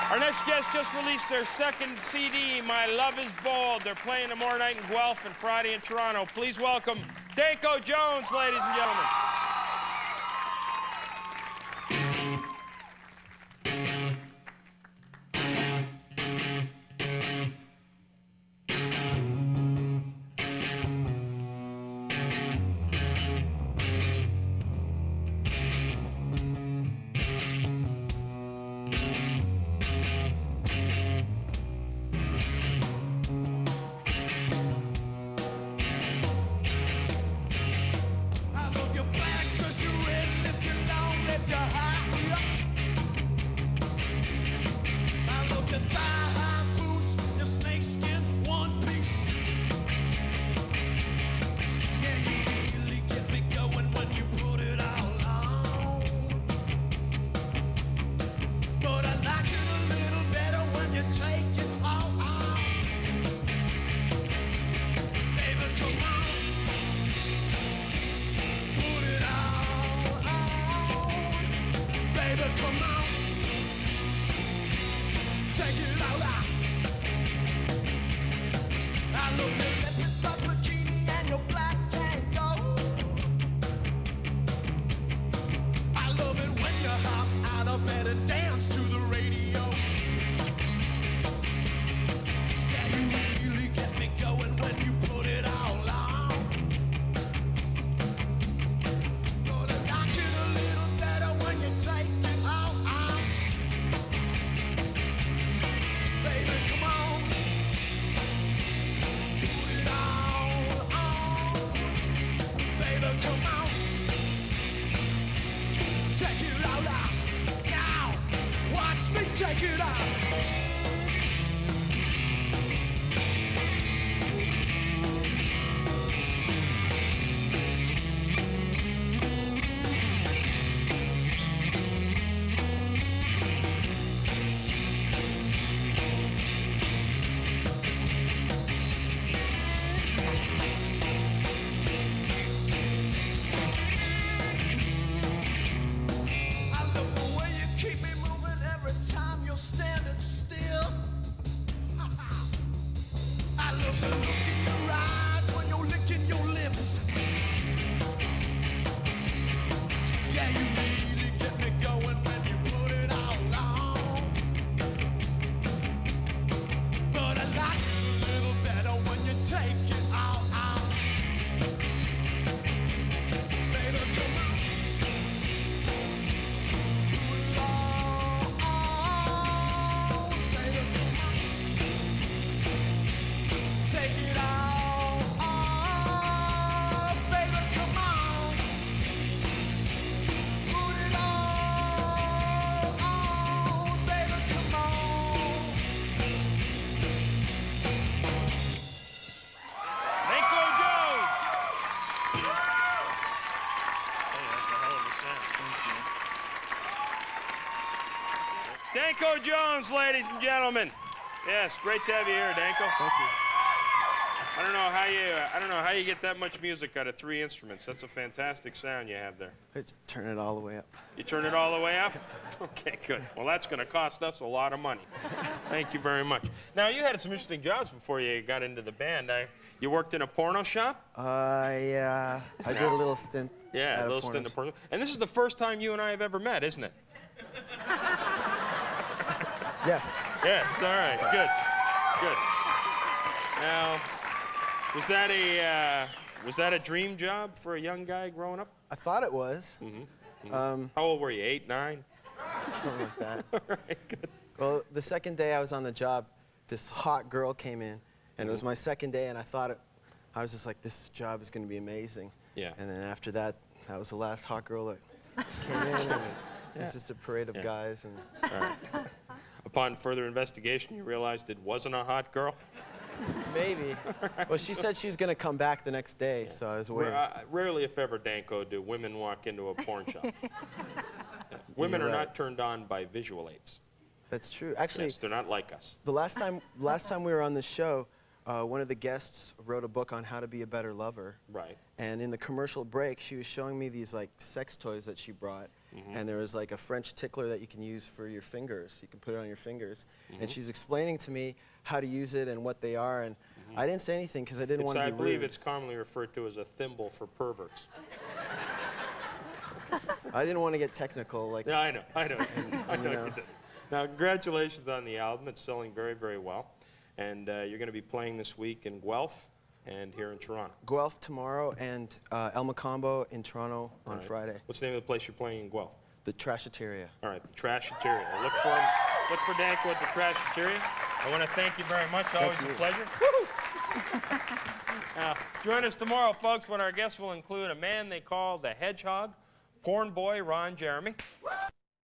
Our next guest just released their second CD, My Love is Bold. They're playing tomorrow night in Guelph and Friday in Toronto. Please welcome Danko Jones, ladies and gentlemen. Take it out. Danko Jones, ladies and gentlemen. Yes, great to have you here, Danko. Thank you. I don't know how you get that much music out of 3 instruments. That's a fantastic sound you have there. Let's turn it all the way up. You turn it all the way up? Okay, good. Well, that's going to cost us a lot of money. Thank you very much. Now, you had some interesting jobs before you got into the band. You worked in a porno shop? Yeah. I did a little stint. Yeah, a little stint in porno. And this is the first time you and I have ever met, isn't it? Yes. Yes, all right, good, good. Now, was that a dream job for a young guy growing up? I thought it was. How old were you, 8, 9? Something like that. All right, good. Well, the second day I was on the job, this hot girl came in, and it was my second day, and I was just like, this job is going to be amazing. Yeah. And then after that, that was the last hot girl that came in. And it was just a parade of guys. And all right. Upon further investigation, you realized it wasn't a hot girl? Maybe. Right. Well, she said she was going to come back the next day, so I was waiting. Rarely, if ever, Danko, do women walk into a porn shop. Women are not turned on by visual aids. That's true. Actually, yes, they're not like us. The last time we were on the show, one of the guests wrote a book on how to be a better lover. Right. And in the commercial break, she was showing me these like sex toys that she brought. And there was like a French tickler that you can use for your fingers. You can put it on your fingers. And she's explaining to me how to use it and what they are. And I didn't say anything because I didn't want to be rude. I believe it's commonly referred to as a thimble for perverts. I didn't want to get technical. Like, yeah, I know. I know you did. Now, congratulations on the album. It's selling very, very well. And you're going to be playing this week in Guelph and here in Toronto. Guelph tomorrow and El Macombo in Toronto on Friday. What's the name of the place you're playing in Guelph? The Trashateria. All right, the Trashateria. Look for Danko at the Trashateria. I want to thank you very much. Always a pleasure. Join us tomorrow, folks, when our guests will include a man they call the Hedgehog, porn boy Ron Jeremy.